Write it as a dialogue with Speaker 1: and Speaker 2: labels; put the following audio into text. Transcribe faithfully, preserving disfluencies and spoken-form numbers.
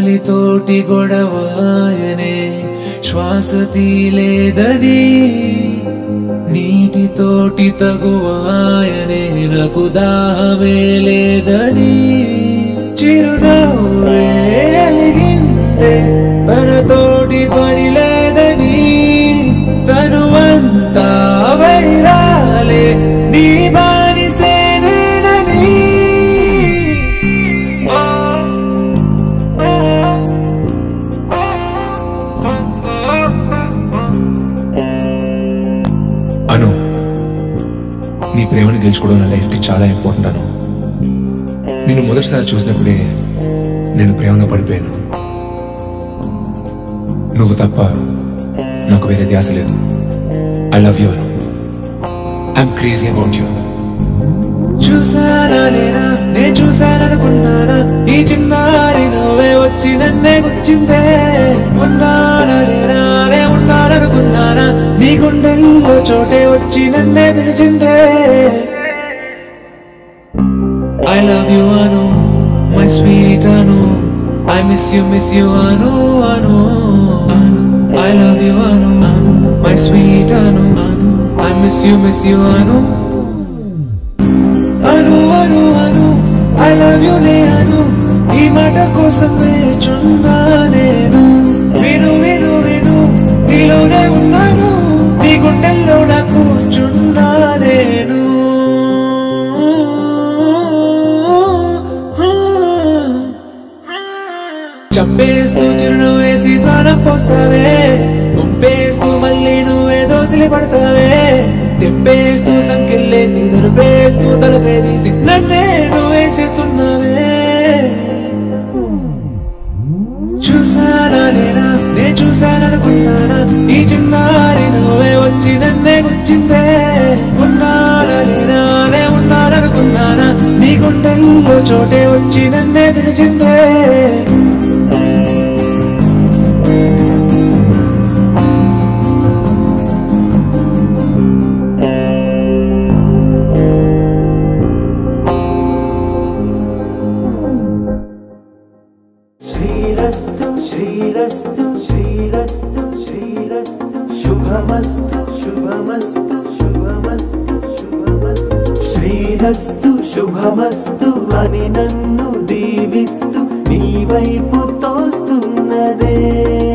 Speaker 1: గాలితోటి గొడవాయనే శ్వాస తీలేదని నీటితోటి తగువాయనే నాకు దాహమే లేదని చిరునవ్వే అలిగిందే తనతోటి పని లేదని తనువంతా వైరాలే నీ బానిసేనేనని అను నీ ప్రేమను గెలుచుకోవడం నా లైఫ్ కి చాలా ఇంపార్టెంట్ అను నేను మొదటిసారి చూసినప్పుడే నేను ప్రేమలో పడిపోయాను నువ్వు తప్ప నాకు వేరే ధ్యాస లేదు I love you Anu I'm crazy about you చూసానా నేనా నేను చూసాననుకున్నానా ఈ చిన్నారి నువ్వే వచ్చి నన్నే గుచ్చిందే ఉన్నానా నేనా నే ఉన్నాననుకున్నానా నీ గుండెల్లో చోటే వచ్చి నన్నే పిలిచిందే I love you Anu, my sweet Anu. I miss you, miss you Anu, Anu, Anu. I love you Anu, Anu, my sweet Anu, Anu. I miss you, miss you Anu. Anu, Anu, Anu. I love you ne Anu. ఈ మాట కోసం వేచున్నా నేను విను విను విను నీలోనే ఉన్నాను నీ గుండెల్లో నా కూర్చున్నా నేను చంపేస్తూ చిరును వేసి ప్రాణం పోస్తావే గుంపేస్తూ మళ్ళీ నువ్వే దోసిలి పడతావే తింపేస్తూ సంకెళ్ళేసి దురిపేస్తూ తలపేదీసి నన్నే నువ్వే చేస్తున్నావే చూసానా నేనా నే చూసాననుకున్నానా ఈ చిన్నారి నువ్వే వచ్చి నన్నే గుచ్చిందే ఉన్నానా నేనా నే ఉన్నాననుకున్నానా నీ గుండెల్లో చోటే వచ్చి నన్నే పిలిచిందే
Speaker 2: श्रीरस्तु श्रीरस्तु श्रीरस्तु श्रीरस्तु शुभमस्तु शुभमस्तु शुभमस्तु शुभमस्तु श्रीरस्तु शुभमस्तु అని నన్ను దీవిస్తూ నీ వైపు తోస్తున్నదే